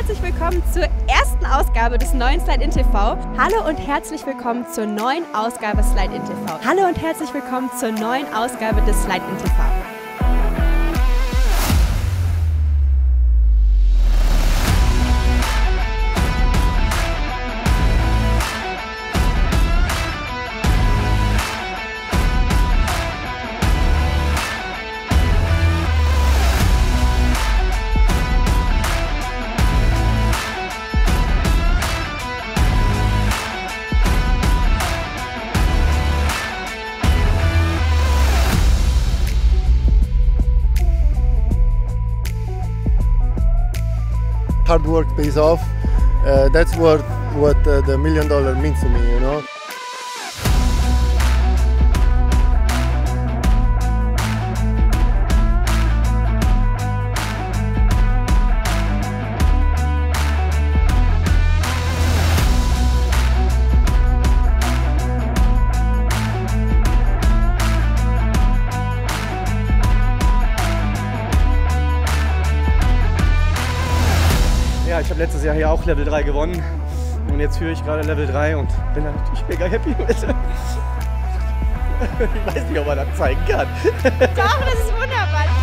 herzlich willkommen zur ersten Ausgabe des neuen Slide-In TV. Hallo und herzlich willkommen zur neuen Ausgabe Slide-In TV. Hallo und herzlich willkommen zur neuen Ausgabe des Slide-In TV. Hard work pays off. That's what the $1 million means to me, you know. Ja, ich habe letztes Jahr hier auch Level 3 gewonnen und jetzt führe ich gerade Level 3 und bin da natürlich mega happy mit. Ich weiß nicht, ob man das zeigen kann. Doch, das ist wunderbar.